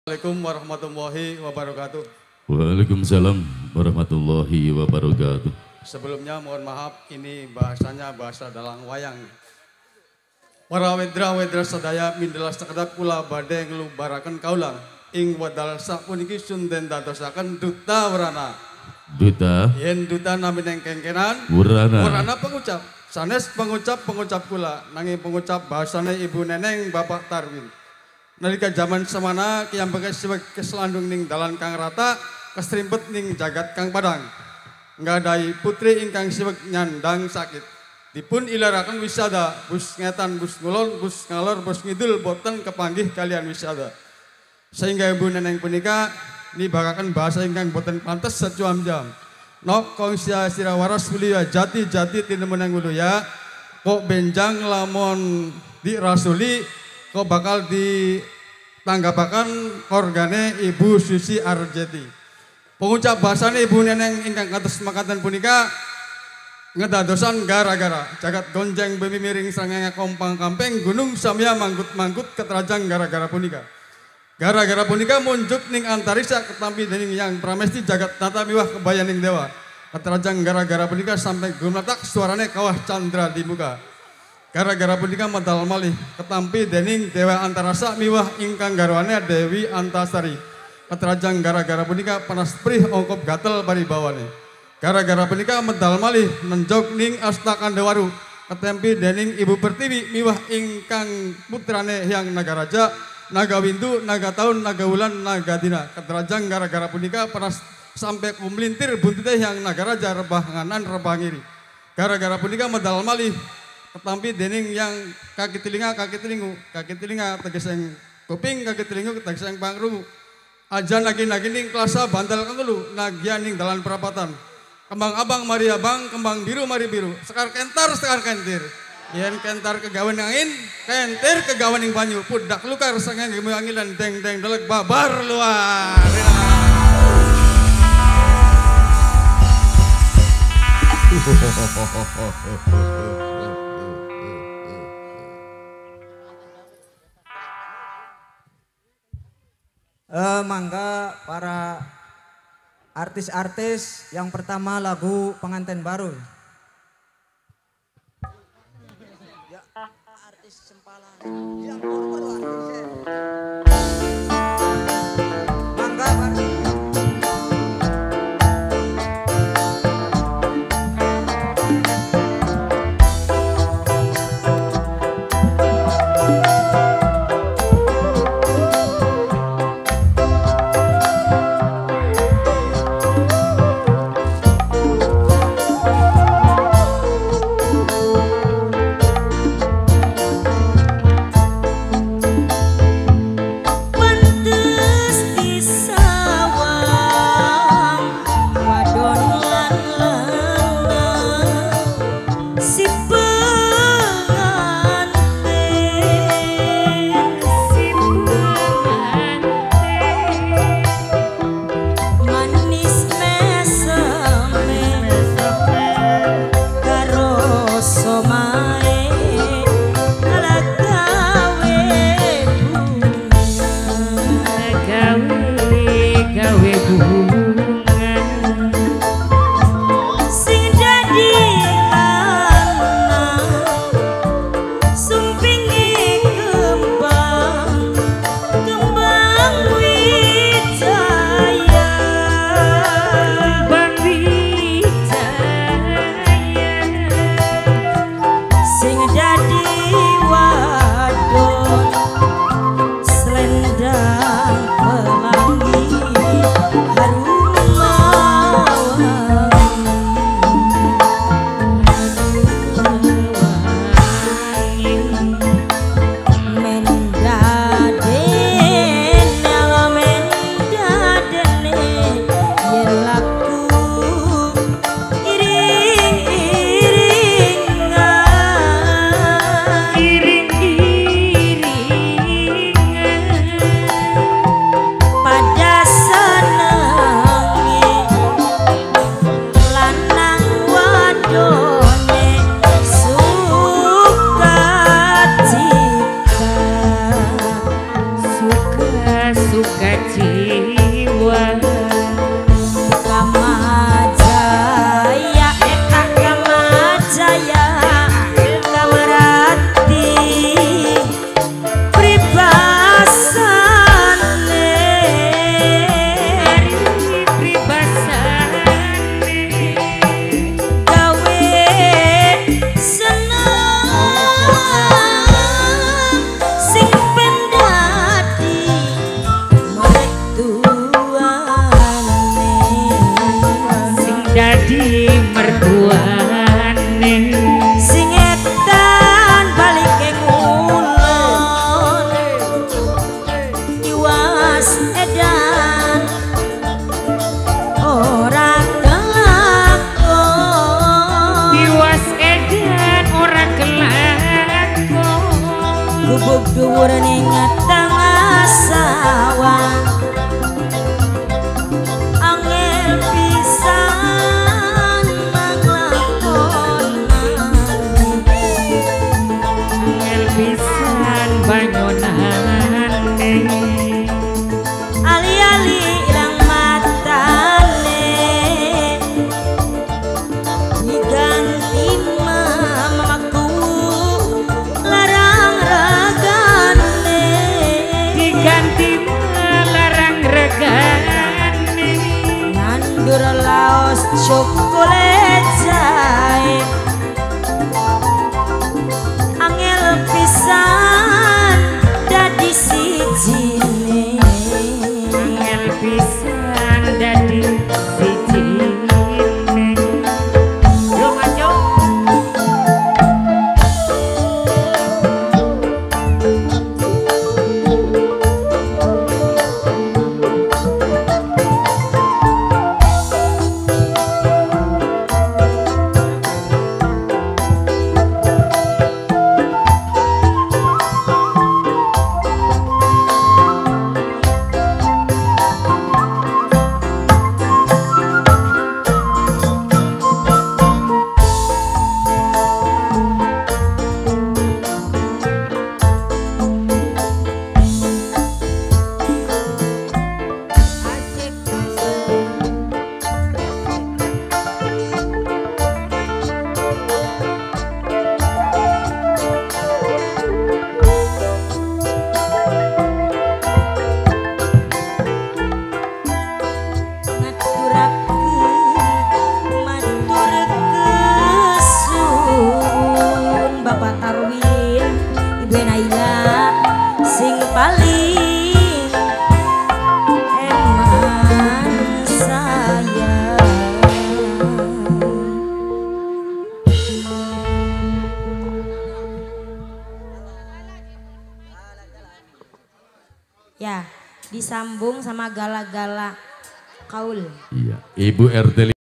Assalamualaikum warahmatullahi wabarakatuh. Waalaikumsalam warahmatullahi wabarakatuh. Sebelumnya mohon maaf, ini bahasanya bahasa dalang wayang. Para wedra sadaya mindela sekedap kula badhe nglubaraken kaulang ing wedal sapuniki sunten dadosaken duta werana. Duta Yen duta namineng kengkenan Wurana pengucap. Sanes pengucap kula nanging pengucap bahasane Ibu Neneng Bapak Tarwin. Nalika zaman semana kiyam bagai siwek keselandung ning dalan kang rata kesrimpet ning jagat kang padang. Ngadai putri ingkang siwek nyandang sakit. Dipun ilaraken wisada, bus ngetan, bus ngulon, bus ngalor, bus ngidul boten kepanggih kalian wisada. Sehingga Ibu Neneng punika nibakaken bahasa ingkang boten pantes sacuam jam. Nok kong sia sira waras mulia jati tinemenang ya. Kok benjang lamun di rasuli kok bakal ditanggapakan organe Ibu Susi Arjeti. Pengucap bahasane Ibu Neneng ingkang kados makaten punika ngedadosan gara-gara jagat gonjeng bumi miring srengenge kompang kampeng gunung samya manggut-manggut keterajang gara-gara punika. Gara-gara punika munjuk ning antariksa ketampi dening yang pramesti jagat tata miwah kebayaning dewa. Keterajang gara-gara punika sampai gumetak suarane kawah candra di muka. Gara-gara punika medal malih ketampi dening dewa antarasa miwah ingkang garwane Dewi Antasari. Keterajang gara-gara punika panas prih ongkop gatel paribawane. Gara-gara punika medal malih nenjok ning asta Kandewaru ketempi dening Ibu Pertiwi miwah ingkang putrane Hyang Nagaraja, Naga Windu, Naga Taun, Naga Wulan, Naga Dina. Keterajang gara-gara punika panas sampai kumelintir buntute Hyang Nagaraja rebah nganan rebah ngiri. Gara-gara punika medal malih ketampi dening yang kaki telinga tegeseng kuping, kaki telinga tegeseng pangrungu. Aja nagi-nagi ning klasa bantal kangelu, nagian ning dalan perapatan. Kembang abang mari abang, kembang biru mari biru. Sekar kentir. Yen kentar kegawen angin, kentir kegawen ing banyu. Pudak lukar sangang gemuangilan deng-deng delek babar luar. Mangga para artis-artis yang pertama lagu pengantin baru. Ya, artis sempalan. Ya, mangga artis. jiwa Kamajaya Eka Kamajaya Kamarati Pribasane pribasane gawe seneng sing pendati mertuane sing dadi mertuane sing edan balike ngulon iwas edan ora kelakon diwas edan ora kelakon gubuk dhuwur ning ngeteng asawan angel pisan manglakonan angel pisan banyonane ali-ali ilang matane diganti mamaku larang ragane diganti melarang regane nandur laos coklat jahe angel pisan dadi sijine angel pisan dadi sijine yo ngaco Bapak Tarwin Ibu Naila sing paling eman sayang ya disambung sama gala-gala kaul Iya, Ibu RT